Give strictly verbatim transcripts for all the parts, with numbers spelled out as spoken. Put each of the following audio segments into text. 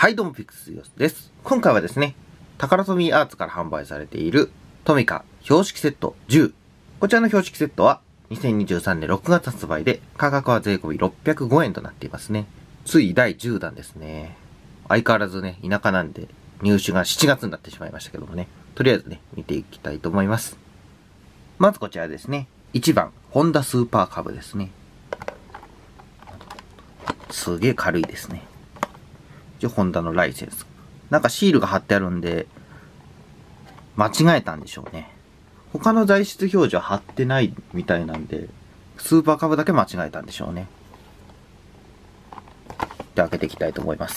はい、どうもピクスです。今回はですね、タカラトミーアーツから販売されているトミカ標識セットじゅう。こちらの標識セットはにせんにじゅうさんねんろくがつ発売で価格は税込みろっぴゃくごえんとなっていますね。ついだいじゅうだんですね。相変わらずね、田舎なんで入手がしちがつになってしまいましたけどもね。とりあえずね、見ていきたいと思います。まずこちらですね。いちばん、ホンダスーパーカブですね。すげえ軽いですね。一応ホンダのライセンス。なんかシールが貼ってあるんで、間違えたんでしょうね。他の材質表示は貼ってないみたいなんで、スーパーカブだけ間違えたんでしょうね。で、開けていきたいと思います。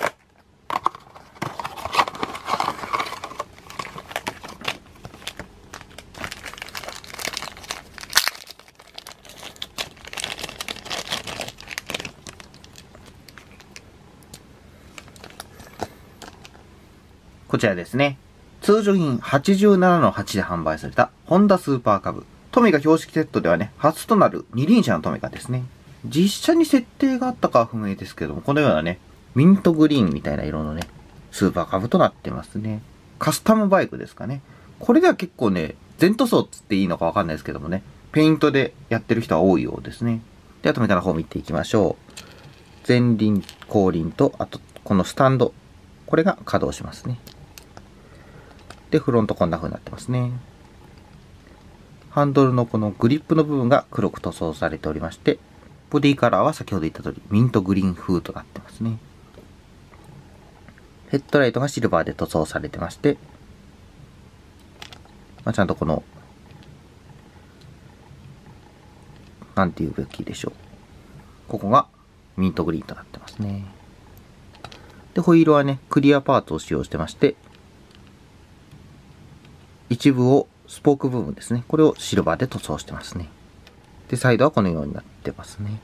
こちらですね。通常品 はちじゅうななのはち で販売されたホンダスーパーカブ。トミカ標識セットではね、初となる二輪車のトミカですね。実車に設定があったかは不明ですけども、このようなね、ミントグリーンみたいな色のね、スーパーカブとなってますね。カスタムバイクですかね。これでは結構ね、全塗装っつっていいのかわかんないですけどもね、ペイントでやってる人は多いようですね。ではトミカの方を見ていきましょう。前輪、後輪と、あとこのスタンド。これが稼働しますね。で、フロントこんな風になってますね。ハンドルのこのグリップの部分が黒く塗装されておりまして、ボディカラーは先ほど言った通りミントグリーン風となってますね。ヘッドライトがシルバーで塗装されてまして、まあ、ちゃんとこの、なんていうべきでしょう。ここがミントグリーンとなってますね。で、ホイールはね、クリアパーツを使用してまして、一部をスポーク部分ですね。これをシルバーで塗装してますね。で、サイドはこのようになってますね。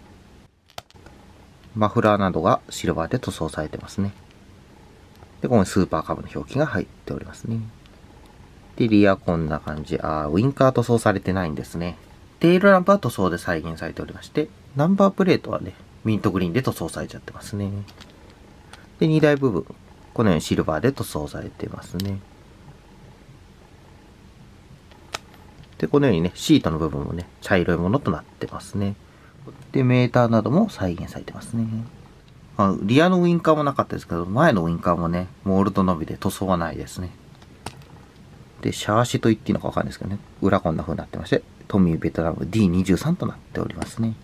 マフラーなどがシルバーで塗装されてますね。で、ここにスーパーカブの表記が入っておりますね。で、リアこんな感じ。あー、ウインカー塗装されてないんですね。テールランプは塗装で再現されておりまして、ナンバープレートはね、ミントグリーンで塗装されちゃってますね。で、荷台部分。このようにシルバーで塗装されてますね。で、このようにね、シートの部分もね、茶色いものとなってますね。で、メーターなども再現されてますね。あ、リアのウインカーもなかったですけど、前のウインカーもね、モールドのみで塗装はないですね。で、シャーシと言っていいのかわかんないですけどね、裏こんな風になってまして、トミーベトナム ディーにじゅうさん となっておりますね。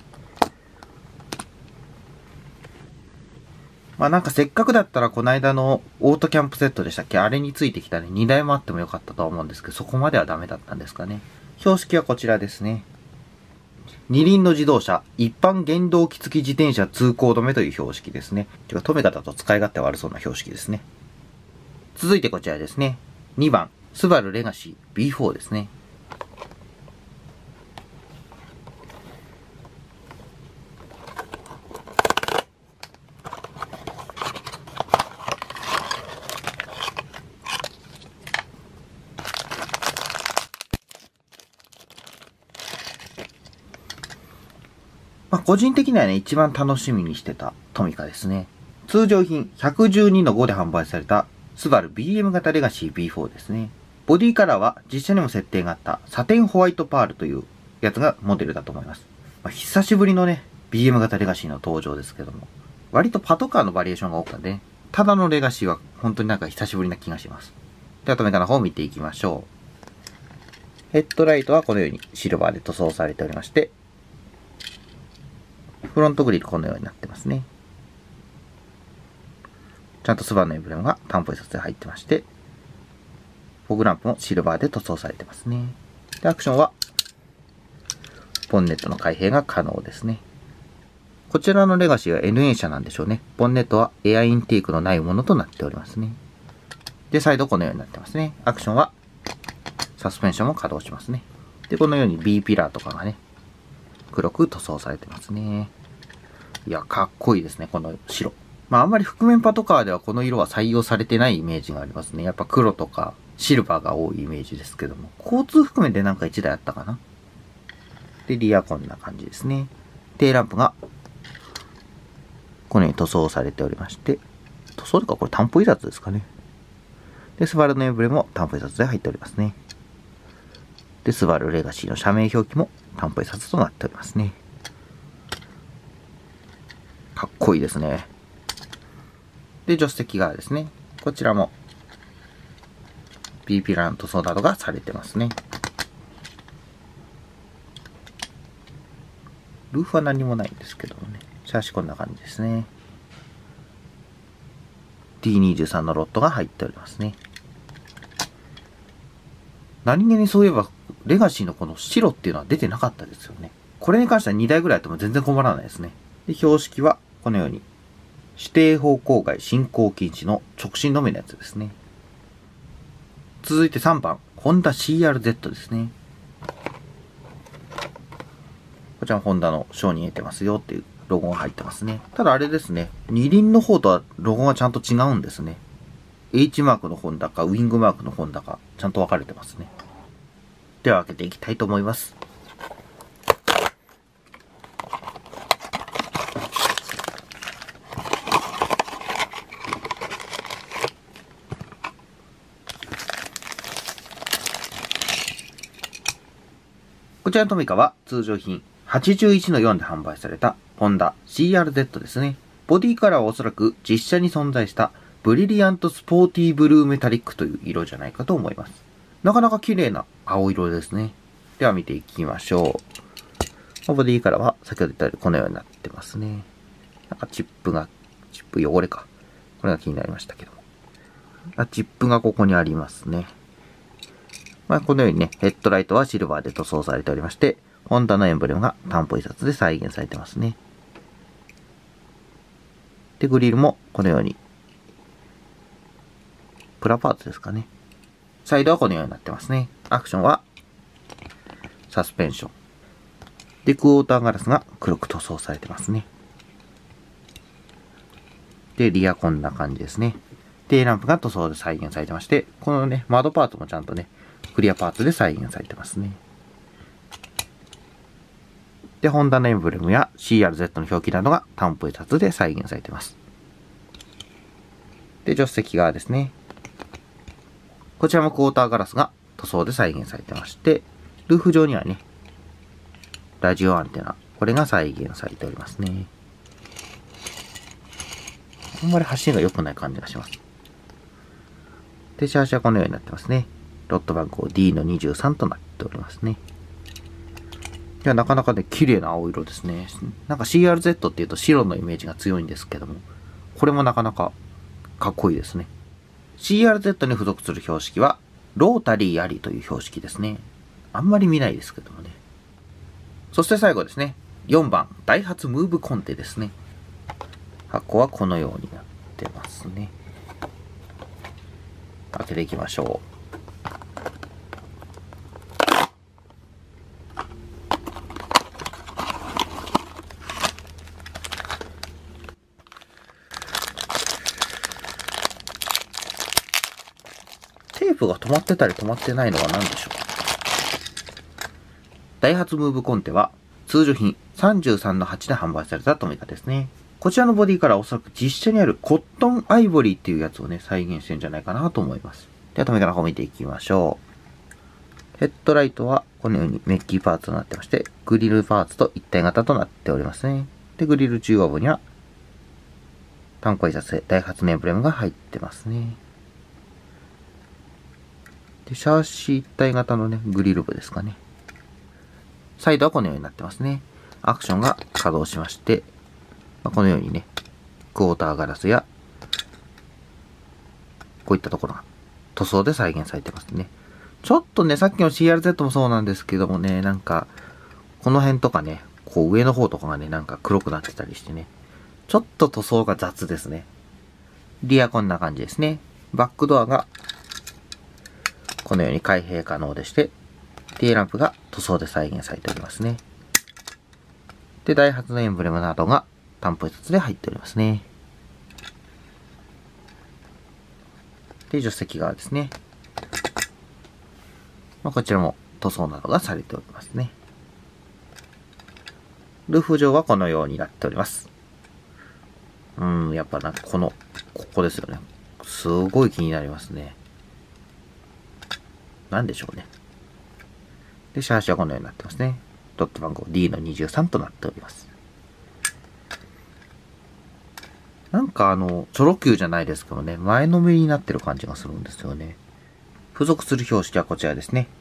まあなんかせっかくだったらこの間のオートキャンプセットでしたっけ、あれについてきたね、にだいもあってもよかったとは思うんですけど、そこまではダメだったんですかね。標識はこちらですね。二輪の自動車、一般原動機付き自転車通行止めという標識ですね。てか、トミカだと使い勝手悪そうな標識ですね。続いてこちらですね。にばん、スバルレガシー ビーフォー ですね。まあ、個人的にはね、一番楽しみにしてたトミカですね。通常品 ひゃくじゅうにのご で販売されたスバル ビーエム 型レガシー ビーフォー ですね。ボディカラーは実車にも設定があったサテンホワイトパールというやつがモデルだと思います。まあ、久しぶりのね、ビーエム 型レガシーの登場ですけども、割とパトカーのバリエーションが多かったね。ただのレガシーは本当になんか久しぶりな気がします。ではトミカの方を見ていきましょう。ヘッドライトはこのようにシルバーで塗装されておりまして、フロントグリルこのようになってますね。ちゃんとスバルのエンブレムが担保印刷で入ってまして、フォグランプもシルバーで塗装されてますね。で、アクションは、ボンネットの開閉が可能ですね。こちらのレガシーは エヌエー 車なんでしょうね。ボンネットはエアインテークのないものとなっておりますね。で、サイドこのようになってますね。アクションは、サスペンションも稼働しますね。で、このように B ピラーとかがね、黒く塗装されてますね。いや、かっこいいですね、この白。まあ、あんまり覆面パトカーではこの色は採用されてないイメージがありますね。やっぱ黒とかシルバーが多いイメージですけども。交通覆面でなんかいちだいあったかな。で、リアこんな感じですね。テーランプがこのように塗装されておりまして、 塗装とかこれ担保印刷ですかね。で、スバルのエンブレムも担保印刷で入っておりますね。で、スバルレガシーの社名表記も担保印刷となっておりますね。かっこいいですね。で、助手席側ですね。こちらも B ピラーの塗装などがされてますね。ルーフは何もないんですけどもね。シャーシこんな感じですね。ディーにじゅうさん のロットが入っておりますね。何気にそういえば、レガシーのこの白っていうのは出てなかったですよね。これに関してはにだいぐらいあっても全然困らないですね。で、標識はこのように、指定方向外進行禁止の直進のみのやつですね。続いてさんばん、ホンダ シーアールゼット ですね。こちらもホンダの賞に入れてますよっていうロゴが入ってますね。ただあれですね、二輪の方とはロゴがちゃんと違うんですね。H マークのホンダか、ウィングマークのホンダか、ちゃんと分かれてますね。では開けていきたいと思います。こちらのトミカは通常品 はちじゅういちのよん で販売されたホンダ シーアールゼット ですね。ボディカラーはおそらく実車に存在したブリリアントスポーティーブルーメタリックという色じゃないかと思います。なかなか綺麗な青色ですね。では見ていきましょう。ボディカラーは先ほど言ったようにこのようになってますね。なんかチップが、チップ汚れか。これが気になりましたけども。あ、チップがここにありますね。まあ、このようにね、ヘッドライトはシルバーで塗装されておりまして、ホンダのエンブレムが担保印刷で再現されてますね。で、グリルもこのように、プラパーツですかね。サイドはこのようになってますね。アクションは、サスペンション。で、クォーターガラスが黒く塗装されてますね。で、リアこんな感じですね。で、ランプが塗装で再現されてまして、このね、窓パーツもちゃんとね、クリアパーツで再現されてますね。で、ホンダのエンブレムや シーアールゼット の表記などが担保印刷で再現されています。で、助手席側ですね。こちらもクォーターガラスが塗装で再現されてまして、ルーフ上にはね、ラジオアンテナ、これが再現されておりますね。あんまり走りが良くない感じがします。で、シャーシはこのようになってますね。ロット番号 ディーのにじゅうさん となっておりますね。いや、なかなかね、綺麗な青色ですね。なんか シーアールゼット っていうと白のイメージが強いんですけども、これもなかなかかっこいいですね。シーアールゼット に付属する標識は、ロータリーありという標識ですね。あんまり見ないですけどもね。そして最後ですね。よんばん、ダイハツムーブコンテですね。箱はこのようになってますね。開けていきましょう。テープが止まってたり止まってないのは何でしょう。ダイハツムーブコンテは通常品さんじゅうさんのはちで販売されたトミカですね。こちらのボディからおそらく実車にあるコットンアイボリーっていうやつをね、再現してるんじゃないかなと思います。ではトミカの方見ていきましょう。ヘッドライトはこのようにメッキーパーツとなってまして、グリルパーツと一体型となっておりますね。で、グリル中央部には担保印刷でダイハツのエンブレムが入ってますね。で、シャーシ一体型のね、グリル部ですかね。サイドはこのようになってますね。アクションが稼働しまして、まあ、このようにね、クォーターガラスや、こういったところが塗装で再現されてますね。ちょっとね、さっきの シーアールゼット もそうなんですけどもね、なんか、この辺とかね、こう上の方とかがね、なんか黒くなってたりしてね、ちょっと塗装が雑ですね。リアこんな感じですね。バックドアが、このように開閉可能でして、テーランプが塗装で再現されておりますね。で、ダイハツのエンブレムなどが担保印刷で入っておりますね。で、助手席側ですね。まあ、こちらも塗装などがされておりますね。ルーフ上はこのようになっております。 うん、やっぱなんかこの、ここですよね。すごい気になりますね。なんでしょうね。で、シャーシはこのようになってますね。ドット番号 ディー のにじゅうさんとなっております。なんかあの、チョロ Q じゃないですけどね、前のめりになってる感じがするんですよね。付属する標識はこちらですね。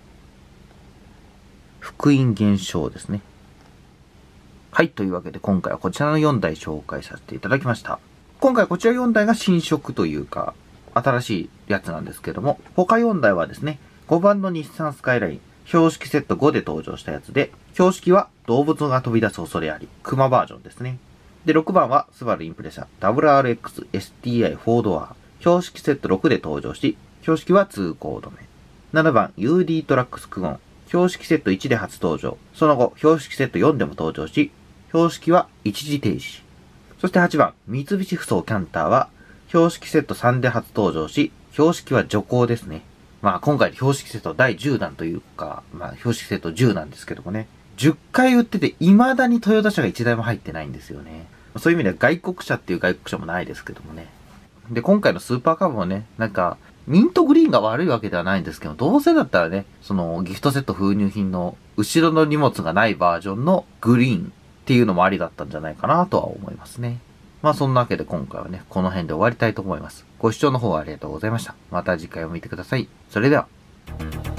福音現象ですね。はい、というわけで今回はこちらのよんだい紹介させていただきました。今回こちらよんだいが新色というか、新しいやつなんですけども、他よんだいはですね、ごばんの日産スカイライン、標識セットごで登場したやつで、標識は動物が飛び出す恐れあり、熊バージョンですね。で、ろくばんはスバルインプレッサ ダブリューアールエックスエスティーアイフォードアー、標識セットろくで登場し、標識は通行止め。ななばん ユーディー トラックスクゴン、標識セットいちで初登場。その後、標識セットよんでも登場し、標識は一時停止。そしてはちばん、三菱ふそうキャンターは、標識セットさんで初登場し、標識は徐行ですね。まあ今回の標識セットだいじゅうだんというか、まあ標識セットじゅうなんですけどもね。じゅっかい売ってて未だにトヨタ車がいちだいも入ってないんですよね。そういう意味では外国車っていう外国車もないですけどもね。で、今回のスーパーカブもね、なんか、ミントグリーンが悪いわけではないんですけど、どうせだったらね、そのギフトセット封入品の後ろの荷物がないバージョンのグリーンっていうのもありだったんじゃないかなとは思いますね。まあそんなわけで今回はね、この辺で終わりたいと思います。ご視聴の方ありがとうございました。また次回を見てください。それでは。